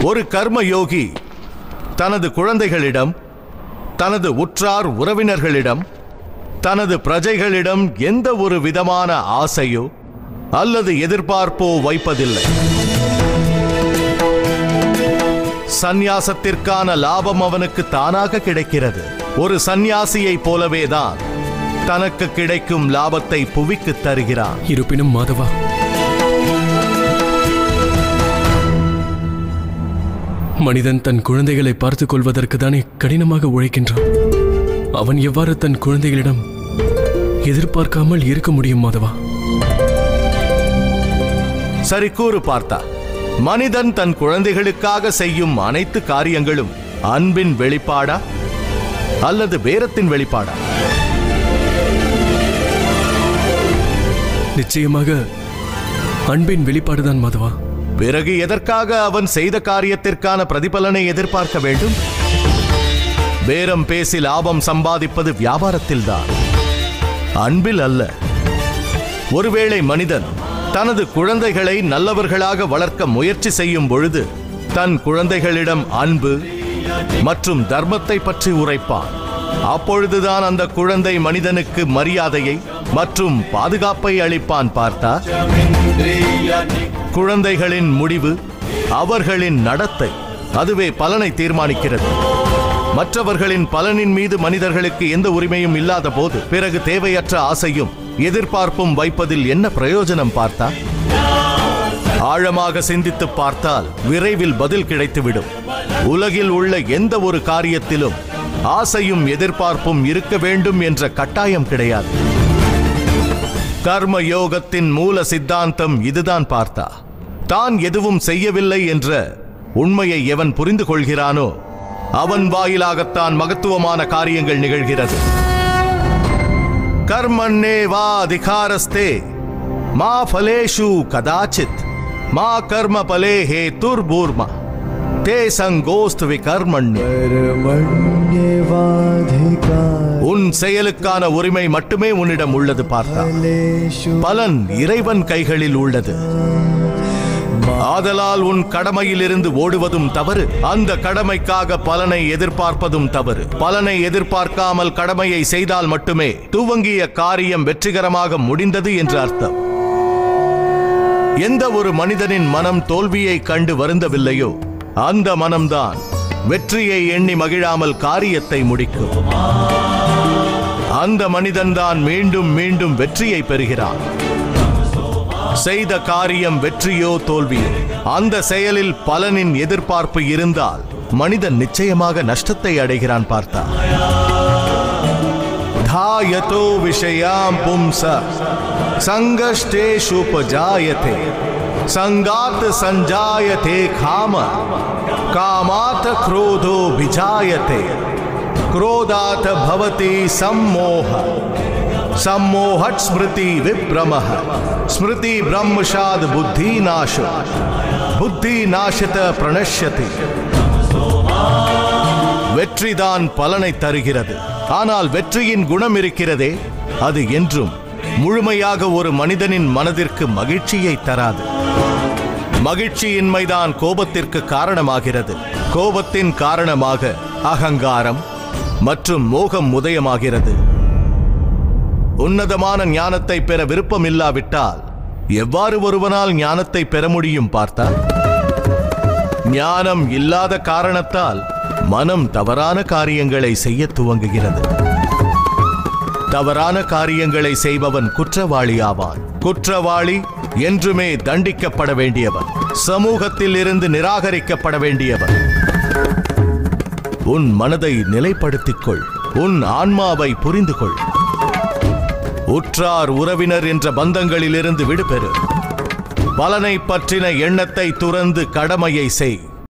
ஒரு கர்மயோகி தனது குழந்தைகளிடம், தனது உற்றார் உறவினர்களிடம், தனது பிரஜைகளிடம் எந்த ஒரு விதமான ஆசையோ அல்லது எதிர்பார்ப்போ வைப்பதில்லை. சந்நியாசத்திற்கான லாபம் அவனுக்கு தானாக கிடைக்கிறது. ஒரு சந்நியாசியைப் போலவேதான் தனக்கு கிடைக்கும் லாபத்தை புவிக்கு தருகிறான். இருப்பினும் மாதவா, மனிதன் தன் குழந்தைகளை பார்த்துக் கொள்வதற்கு தானே கடினமாக உழைக்கின்றான். அவன் எவ்வாறு தன் குழந்தைகளிடம் எதிர்பார்க்காமல் இருக்க முடியும் மாதவா? சரி, கூறு பார்த்தா, மனிதன் தன் குழந்தைகளுக்காக செய்யும் அனைத்து காரியங்களும் அன்பின் வெளிப்பாடா அல்லது பேரத்தின் வெளிப்பாடா? நிச்சயமாக அன்பின் வெளிப்பாடுதான் மாதவா. பிறகு எதற்காக அவன் செய்த காரியத்திற்கான பிரதிபலனை எதிர்பார்க்க வேண்டும்? பேரம் பேசி லாபம் சம்பாதிப்பது வியாபாரத்தில்தான், அன்பில் அல்ல. ஒருவேளை மனிதன் தனது குழந்தைகளை நல்லவர்களாக வளர்க்க முயற்சி செய்யும் பொழுது தன் குழந்தைகளிடம் அன்பு மற்றும் தர்மத்தை பற்றி உரைப்பான். அப்பொழுதுதான் அந்த குழந்தை மனிதனுக்கு மரியாதையை மற்றும் பாதுகாப்பை அளிப்பான். பார்த்தா, குழந்தைகளின் முடிவு, அவர்களின் நடத்தை, அதுவே பலனை தீர்மானிக்கிறது. மற்றவர்களின் பலனின் மீது மனிதர்களுக்கு எந்த உரிமையும் இல்லாத போது பிறகு தேவையற்ற ஆசையும் எதிர்பார்ப்பும் வைப்பதில் என்ன பிரயோஜனம்? பார்த்தா, ஆழமாக சிந்தித்து பார்த்தால் விரைவில் பதில் கிடைத்துவிடும். உலகில் உள்ள எந்த ஒரு காரியத்திலும் ஆசையும் எதிர்பார்ப்பும் இருக்க வேண்டும் என்ற கட்டாயம் கிடையாது. கர்ம யோகத்தின் மூல சித்தாந்தம் இதுதான். பார்த்தா, தான் எதுவும் செய்யவில்லை என்ற உண்மையை எவன் புரிந்து கொள்கிறானோ அவன் வாயிலாகத்தான் மகத்துவமான காரியங்கள் நிகழ்கிறது. கர்மண்ணே வா அதிகாரஸ்தே மா ஃபலேஷு கதாச்சித் மா கர்ம பலே ஹேதுர்பூர்மா தே சங்கோஸ்து விகர்மண்யே. உன் செயலுக்கான உரிமை மட்டுமே உன்னிடம் உள்ளது. பார்த்தா, பலன் இறைவன் கைகளில் உள்ளது. ஆதலால் உன் கடமையில் இருந்து ஓடுவதும் தவறு, அந்த கடமைக்காக பலனை எதிர்பார்ப்பதும் தவறு. பலனை எதிர்பார்க்காமல் கடமையை செய்தால் மட்டுமே துவங்கிய காரியம் வெற்றிகரமாக முடிந்தது என்று அர்த்தம். எந்த ஒரு மனிதனின் மனம் தோல்வியை கண்டு வருந்தவில்லையோ அந்த மனம்தான் வெற்றியை எண்ணி மகிழாமல் காரியத்தை முடிக்கும். அந்த மனிதன்தான் மீண்டும் மீண்டும் வெற்றியை பெறுகிறான். செய்த காரியம் வெற்றியோ தோல்வியோ, அந்த செயலில் பலனின் எதிர்பார்ப்பு இருந்தால் மனிதன் நிச்சயமாக நஷ்டத்தை அடைகிறான். பார்த்தா, தாயதோ விஷயாம் பும்ச சங்கஷ்டேஷு உபஜாயதே சங்காத் சஞ்சாயதே காம காமாத் க்ரோதோ விஜாயதே क्रोधात् भवति सम्मोह सम्मोहत् स्मृति विभ्रमः स्मृति ब्रह्मशाद बुद्धि नाश बुद्धि नाशत प्रणश्यति. வெற்றிதான் பலனை தருகிறது. ஆனால் வெற்றியின் குணம் இருக்கிறதே, அது என்றும் முழுமையாக ஒரு மனிதனின் மனதிற்கு மகிழ்ச்சியை தராது. மகிழ்ச்சியின்மைதான் கோபத்திற்கு காரணமாகிறது. கோபத்தின் காரணமாக அகங்காரம் மற்றும் மோகம் உதயமாகிறது. உன்னதமான ஞானத்தை பெற விருப்பம் இல்லாவிட்டால் எவ்வாறு ஒருவனால் ஞானத்தை பெற முடியும்? பார்த்தா, ஞானம் இல்லாத காரணத்தால் மனம் தவறான காரியங்களை செய்ய துவங்குகிறது. தவறான காரியங்களை செய்பவன் குற்றவாளி ஆவான். குற்றவாளி என்றுமே தண்டிக்கப்பட வேண்டியவன், சமூகத்தில் இருந்து நிராகரிக்கப்பட வேண்டியவன். உன் மனதை நிலைப்படுத்திக் கொள், உன் ஆன்மாவை புரிந்து கொள். உற்றார் உறவினர் என்ற பந்தங்களிலிருந்து விடுபெறு. பலனை பற்றின எண்ணத்தை துறந்து கடமையை செய்.